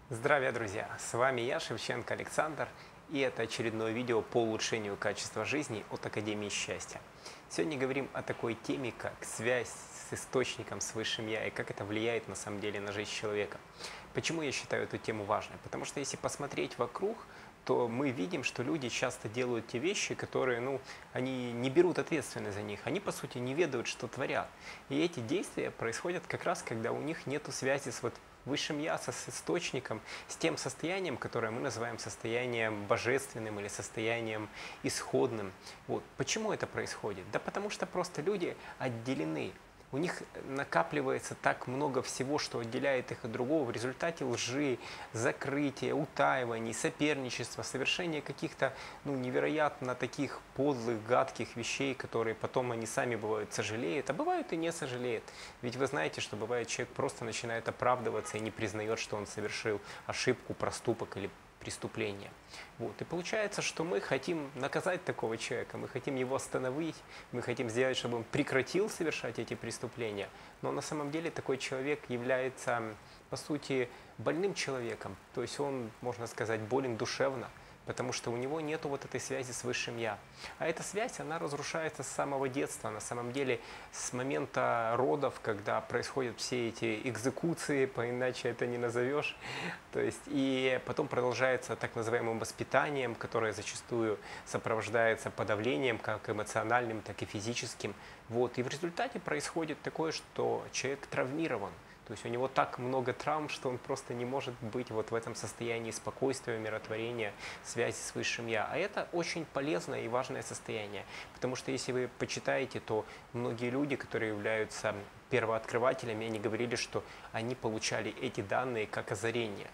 Здравия, друзья! С вами я, Шевченко Александр, и это очередное видео по улучшению качества жизни от Академии Счастья. Сегодня говорим о такой теме, как связь с источником, с Высшим Я, и как это влияет на самом деле на жизнь человека. Почему я считаю эту тему важной? Потому что если посмотреть вокруг, то мы видим, что люди часто делают те вещи, которые, они не берут ответственность за них, они, по сути, не ведают, что творят. И эти действия происходят как раз, когда у них нет связи с Высшим Я, с источником, с тем состоянием, которое мы называем состоянием божественным или состоянием исходным. Вот. Почему это происходит? Да потому что просто люди отделены. У них накапливается так много всего, что отделяет их от другого в результате лжи, закрытия, утаиваний, соперничества, совершения каких-то невероятно таких подлых, гадких вещей, которые потом они сами бывают сожалеют, а бывают и не сожалеют. Ведь вы знаете, что бывает, человек просто начинает оправдываться и не признает, что он совершил ошибку, проступок или преступления. Вот. И получается, что мы хотим наказать такого человека, мы хотим его остановить, мы хотим сделать, чтобы он прекратил совершать эти преступления. Но на самом деле такой человек является, по сути, больным человеком. То есть он, можно сказать, болен душевно, потому что у него нет вот этой связи с Высшим Я. А эта связь, она разрушается с самого детства, на самом деле с момента родов, когда происходят все эти экзекуции, иначе это не назовешь. То есть, и потом продолжается так называемым воспитанием, которое зачастую сопровождается подавлением, как эмоциональным, так и физическим. Вот. И в результате происходит такое, что человек травмирован. То есть у него так много травм, что он просто не может быть вот в этом состоянии спокойствия, умиротворения, связи с Высшим Я. А это очень полезное и важное состояние. Потому что если вы почитаете, то многие люди, которые являются первооткрывателями, они говорили, что они получали эти данные как озарение.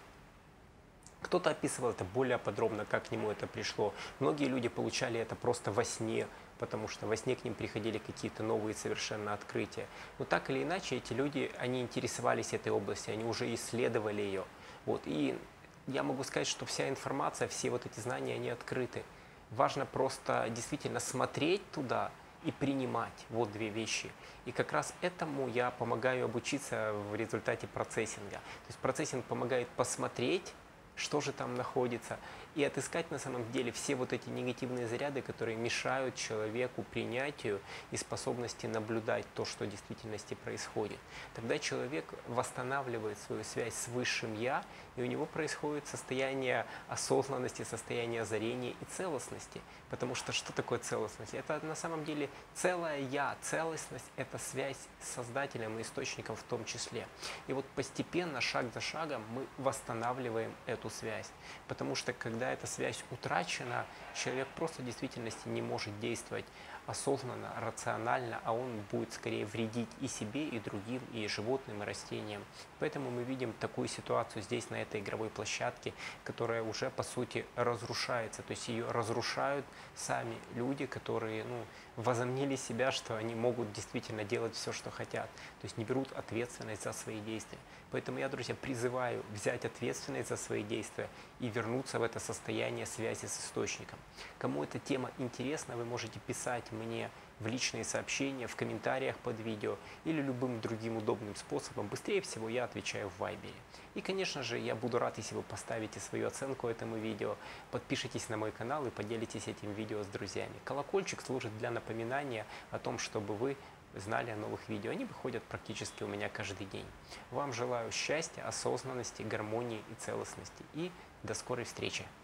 Кто-то описывал это более подробно, как к нему это пришло. Многие люди получали это просто во сне, потому что во сне к ним приходили какие-то новые совершенно открытия. Но так или иначе, эти люди, они интересовались этой областью, они уже исследовали ее. Вот. И я могу сказать, что вся информация, все вот эти знания, они открыты. Важно просто действительно смотреть туда и принимать. Вот две вещи. И как раз этому я помогаю обучиться в результате процессинга. То есть процессинг помогает посмотреть, что же там находится, и отыскать на самом деле все вот эти негативные заряды, которые мешают человеку принятию и способности наблюдать то, что в действительности происходит. Тогда человек восстанавливает свою связь с Высшим Я, и у него происходит состояние осознанности, состояние озарения и целостности. Потому что что такое целостность? Это на самом деле целое Я. Целостность – это связь с Создателем и Источником в том числе. И вот постепенно, шаг за шагом, мы восстанавливаем эту связь. Потому что когда эта связь утрачена, человек просто в действительности не может действовать осознанно, рационально, а он будет скорее вредить и себе, и другим, и животным, и растениям. Поэтому мы видим такую ситуацию здесь, на этой игровой площадке, которая уже, по сути, разрушается. То есть ее разрушают сами люди, которые возомнили себя, что они могут действительно делать все, что хотят. То есть не берут ответственность за свои действия. Поэтому я, друзья, призываю взять ответственность за свои действия и вернуться в это состояние связи с Источником. Кому эта тема интересна, вы можете писать мне в личные сообщения, в комментариях под видео или любым другим удобным способом. Быстрее всего я отвечаю в Вайбере. И, конечно же, я буду рад, если вы поставите свою оценку этому видео, подпишитесь на мой канал и поделитесь этим видео с друзьями. Колокольчик служит для напоминания о том, чтобы вы знали о новых видео. Они выходят практически у меня каждый день. Вам желаю счастья, осознанности, гармонии и целостности. И до скорой встречи!